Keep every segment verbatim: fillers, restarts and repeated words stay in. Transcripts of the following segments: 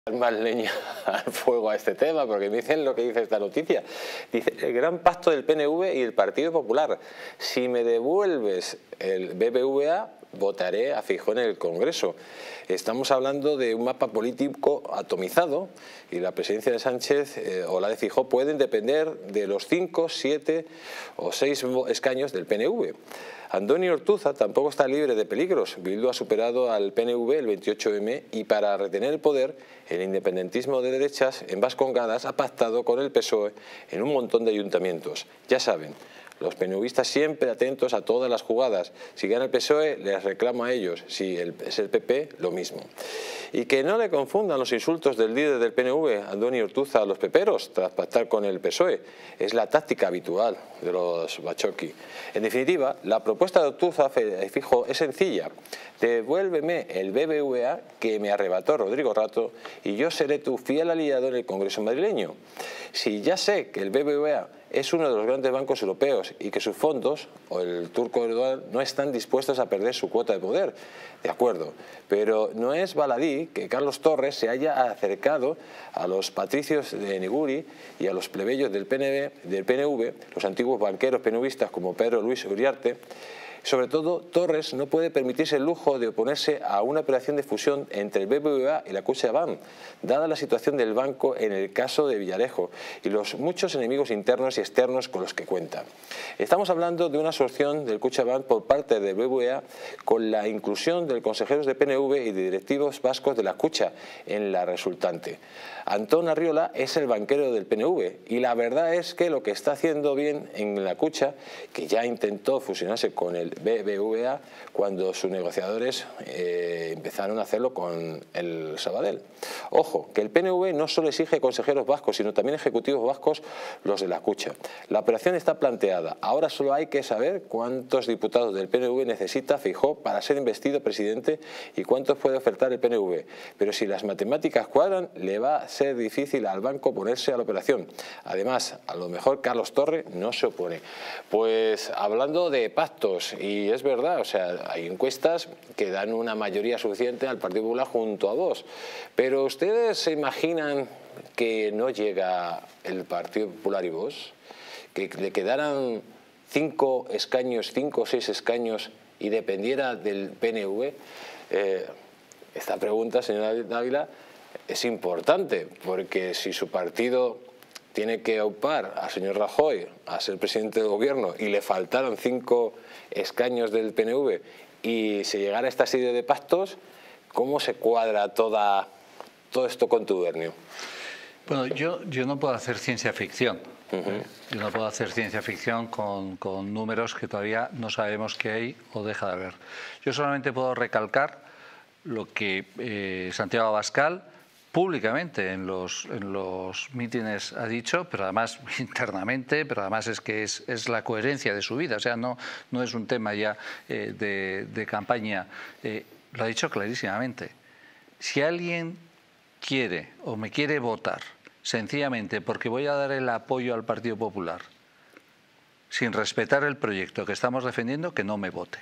Más leña al fuego a este tema, porque me dicen lo que dice esta noticia. Dice, el gran pacto del P N V y el Partido Popular. Si me devuelves el B B V A, votaré a Feijóo en el Congreso. Estamos hablando de un mapa político atomizado y la presidencia de Sánchez eh, o la de Feijóo pueden depender de los cinco, siete o seis escaños del P N V. Andoni Ortúzar tampoco está libre de peligros. Bildu ha superado al P N V el veintiocho eme y para retener el poder, el independentismo de derechas en Vascongadas ha pactado con el P S O E en un montón de ayuntamientos. Ya saben, los PNVistas siempre atentos a todas las jugadas. Si gana el P S O E, les reclamo a ellos. Si es el P P, lo mismo. Y que no le confundan los insultos del líder del P N V, Andoni Ortúzar, a los peperos, tras pactar con el P S O E. Es la táctica habitual de los Bachoqui. En definitiva, la propuesta de Ortúzar Feijóo es sencilla. Devuélveme el B B V A que me arrebató Rodrigo Rato y yo seré tu fiel aliado en el Congreso madrileño. Si ya sé que el B B V A es uno de los grandes bancos europeos y que sus fondos, o el turco Erdogan, no están dispuestos a perder su cuota de poder. De acuerdo, pero no es baladí que Carlos Torres se haya acercado a los patricios de Neguri y a los plebeyos del P N V, del P N V, los antiguos banqueros PNVistas como Pedro Luis Uriarte. Sobre todo, Torres no puede permitirse el lujo de oponerse a una operación de fusión entre el B B V A y la CaixaBank, dada la situación del banco en el caso de Villarejo y los muchos enemigos internos y externos con los que cuenta. Estamos hablando de una absorción del CaixaBank por parte del B B V A con la inclusión de consejeros de P N V y de directivos vascos de la Kutxa en la resultante. Antón Arriola es el banquero del P N V y la verdad es que lo que está haciendo bien en la Kutxa, que ya intentó fusionarse con el B B V A cuando sus negociadores eh, empezaron a hacerlo con el Sabadell. Ojo, que el P N V no solo exige consejeros vascos, sino también ejecutivos vascos, los de la Kutxa. La operación está planteada. Ahora solo hay que saber cuántos diputados del P N V necesita Feijóo para ser investido presidente y cuántos puede ofertar el P N V. Pero si las matemáticas cuadran, le va a ser difícil al banco ponerse a la operación. Además, a lo mejor Carlos Torres no se opone. Pues hablando de pactos, y es verdad, o sea, hay encuestas que dan una mayoría suficiente al Partido Popular junto a Vox. Pero ¿ustedes se imaginan que no llega el Partido Popular y Vox? Que le quedaran cinco escaños, cinco o seis escaños y dependiera del P N V. Eh, esta pregunta, señora Dávila, es importante, porque si su partido tiene que aupar al señor Rajoy a ser presidente del gobierno y le faltaron cinco escaños del P N V y se llegara a esta serie de pactos, ¿cómo se cuadra toda, todo esto contubernio? Bueno, yo, yo no puedo hacer ciencia ficción. Uh-huh. Yo no puedo hacer ciencia ficción con, con números que todavía no sabemos qué hay o deja de haber. Yo solamente puedo recalcar lo que eh, Santiago Abascal públicamente en los, en los mítines ha dicho, pero además internamente, pero además es que es, es la coherencia de su vida, o sea, no, no es un tema ya eh, de, de campaña, eh, lo ha dicho clarísimamente. Si alguien quiere o me quiere votar sencillamente porque voy a dar el apoyo al Partido Popular sin respetar el proyecto que estamos defendiendo, que no me vote.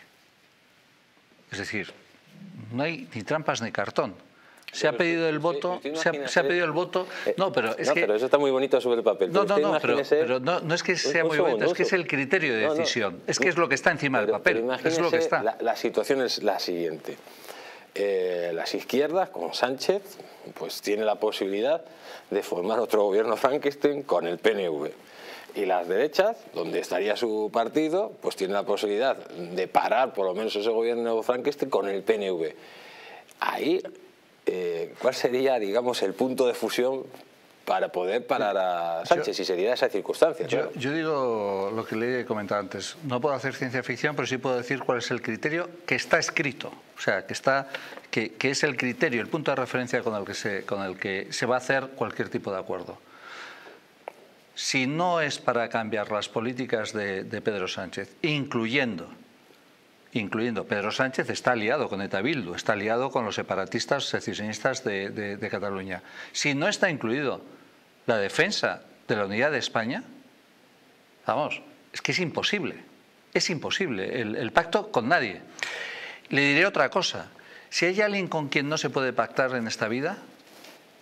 Es decir, no hay ni trampas ni cartón. Se ha pedido el voto, se ha, se ha pedido el voto. No, pero es no, que pero eso está muy bonito sobre el papel. No, no, no, pero, pero no, no es que sea muy bonito, es que es el criterio de decisión. No, no, es que es lo que está encima del papel. Es lo que está. La, la situación es la siguiente. Eh, las izquierdas, con Sánchez, pues tiene la posibilidad de formar otro gobierno Frankenstein con el P N V. Y las derechas, donde estaría su partido, pues tiene la posibilidad de parar por lo menos ese gobierno Frankenstein con el P N V. Ahí, eh, ¿cuál sería, digamos, el punto de fusión para poder parar a Sánchez, yo, si se diera esa circunstancia? Yo, claro. yo digo lo que le he comentado antes. No puedo hacer ciencia ficción, pero sí puedo decir cuál es el criterio que está escrito. O sea, que, está, que, que es el criterio, el punto de referencia con el, que se, con el que se va a hacer cualquier tipo de acuerdo. Si no es para cambiar las políticas de, de Pedro Sánchez, incluyendo, incluyendo Pedro Sánchez está aliado con ETA Bildu, está aliado con los separatistas secesionistas de, de, de Cataluña. Si no está incluido la defensa de la unidad de España, vamos, es que es imposible, es imposible el, el pacto con nadie. Le diré otra cosa, si hay alguien con quien no se puede pactar en esta vida,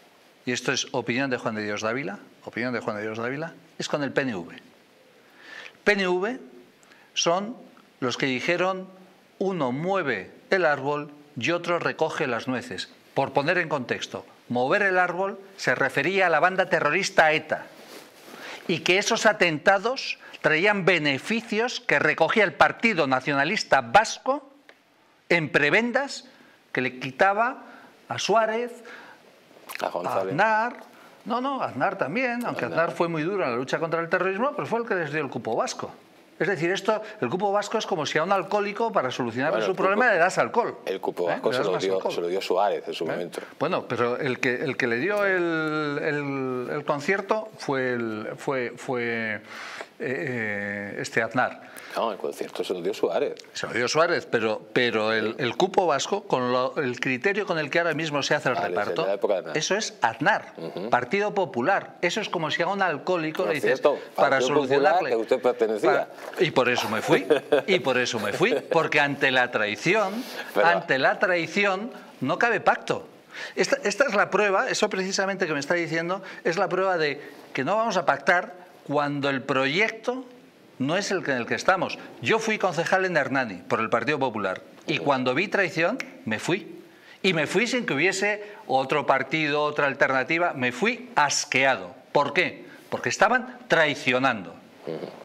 y esto es opinión de Juan de Dios Dávila, opinión de Juan de Dios Dávila, es con el P N V. El P N V son los que dijeron uno mueve el árbol y otro recoge las nueces. Por poner en contexto, mover el árbol se refería a la banda terrorista ETA y que esos atentados traían beneficios que recogía el Partido Nacionalista Vasco en prebendas que le quitaba a Suárez, a, a Aznar, no, no, Aznar también, aunque Aznar. Aznar fue muy duro en la lucha contra el terrorismo, pero fue el que les dio el cupo vasco. Es decir, esto, el cupo vasco es como si a un alcohólico, para solucionar bueno, su cupo, problema, le das alcohol. El cupo vasco ¿eh? se, lo dio, se lo dio Suárez en su ¿Eh? momento. Bueno, pero el que, el que le dio el, el, el concierto fue, el, fue, fue eh, este Aznar. No, el concierto se lo dio Suárez. Se lo dio Suárez, pero, pero el, el cupo vasco, con lo, el criterio con el que ahora mismo se hace el vale, reparto, eso es Aznar, uh-huh. Partido Popular. Eso es como si a un alcohólico por le dices, cierto, para solucionarle... Que usted pertenecía. Para, y por eso me fui, y por eso me fui, porque ante la traición, pero, ante la traición no cabe pacto. Esta, esta es la prueba, eso precisamente que me está diciendo, es la prueba de que no vamos a pactar cuando el proyecto no es el en el que estamos. Yo fui concejal en Hernani por el Partido Popular y cuando vi traición me fui. Y me fui sin que hubiese otro partido, otra alternativa. Me fui asqueado. ¿Por qué? Porque estaban traicionando.